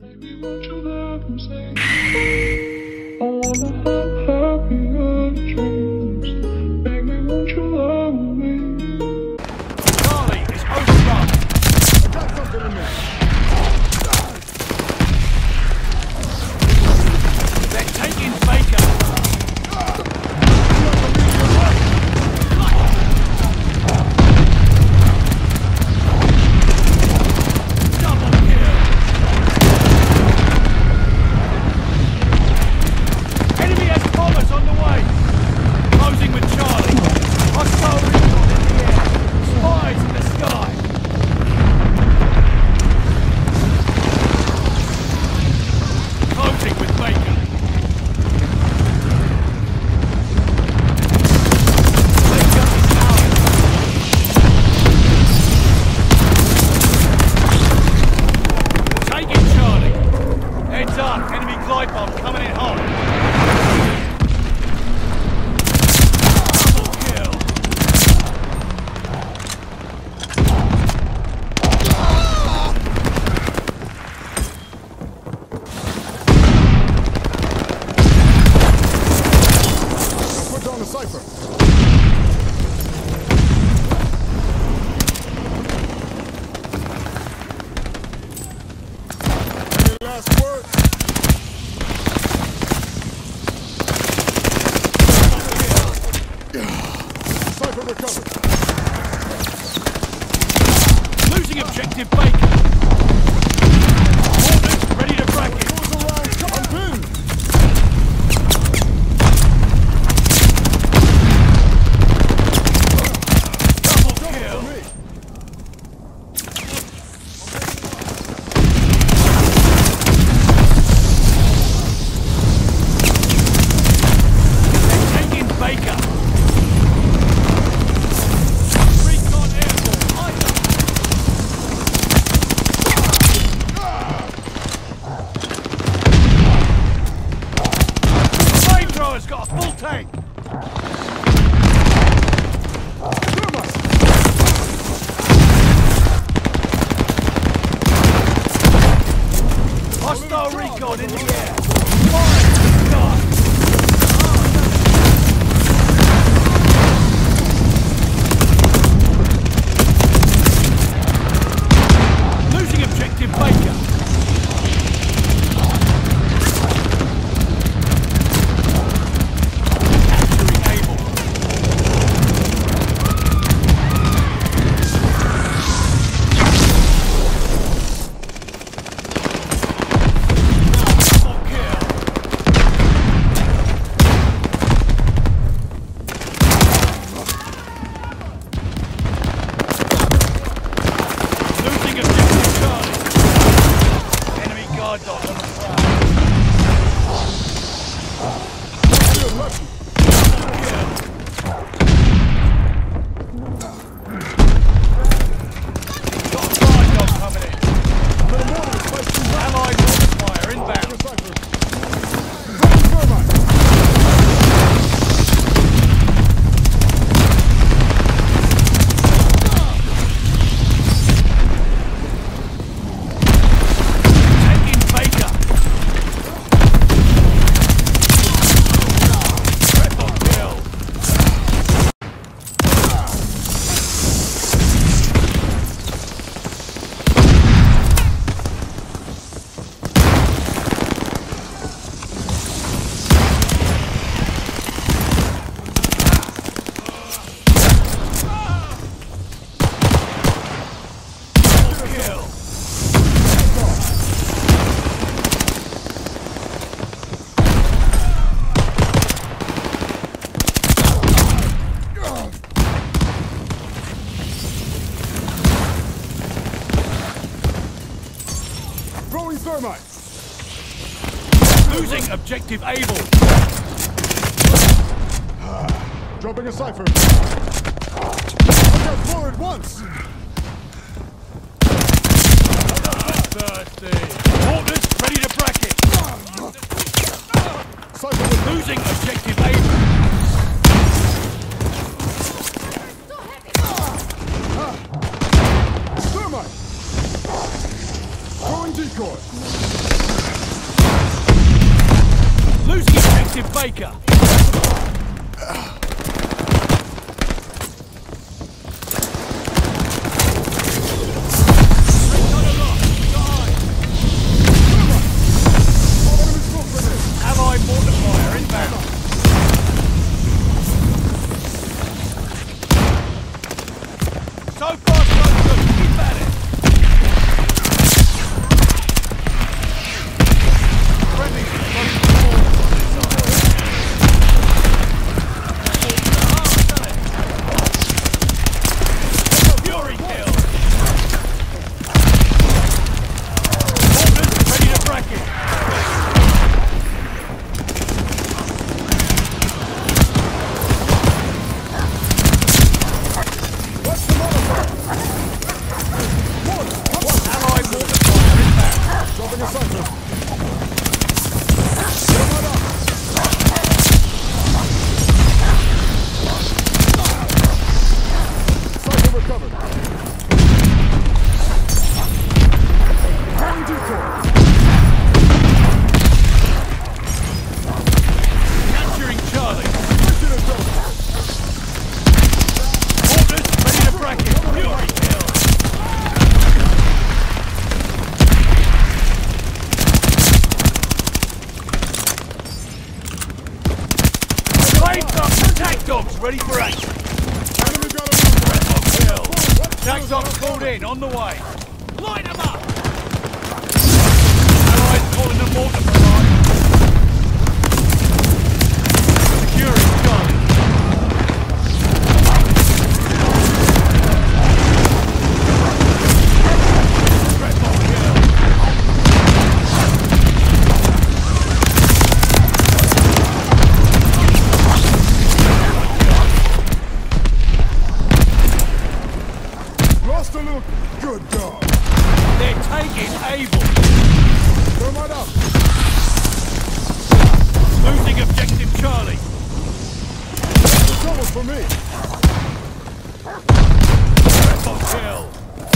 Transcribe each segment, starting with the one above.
Baby, won't you love and say, I wanna have happier dreams. Baby, won't you love me? Charlie is overrun. I got something in there. They're taking Baker. Losing objective Baker. Ordnance ready to bracket. Double kill. They're taking Baker. Got a full tank. Hostile recon in the air. Fire in the sky. Losing objective Baker. Losing objective able. Dropping a cipher. I got forward once. Thirsty. Ordnance ready to bracket. Cipher losing objective able. Thermite. Throwing decoy. Objective Baker. Allied mortifier inbound. So far, so good. Keep at it. Friendly. Fury kill. Orders ready to bracket. Capturing Charlie. Orders ready to bracket. Fury kill. Tag dogs ready for action. Enemy got a number. Kill. Tag dogs called in on the way. Light them up. Allies calling the mortar barrage. Securing Charlie. Dreadnought kill. Lost a little good dog. They're taking Able. Thermite up. Losing objective Charlie. That's trouble for me. Dreadnought kill.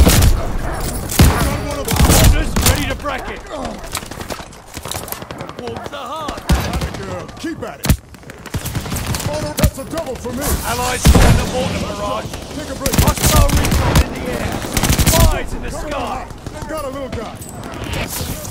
Got one of them. Orders ready to bracket. Wolves are hard. Atta girl. Keep at it. Oh, no, that's a double for me. Allies calling the mortar barrage. Take a break. Hostile recon in the air. Flies in the Coming sky. on. Got a little guy.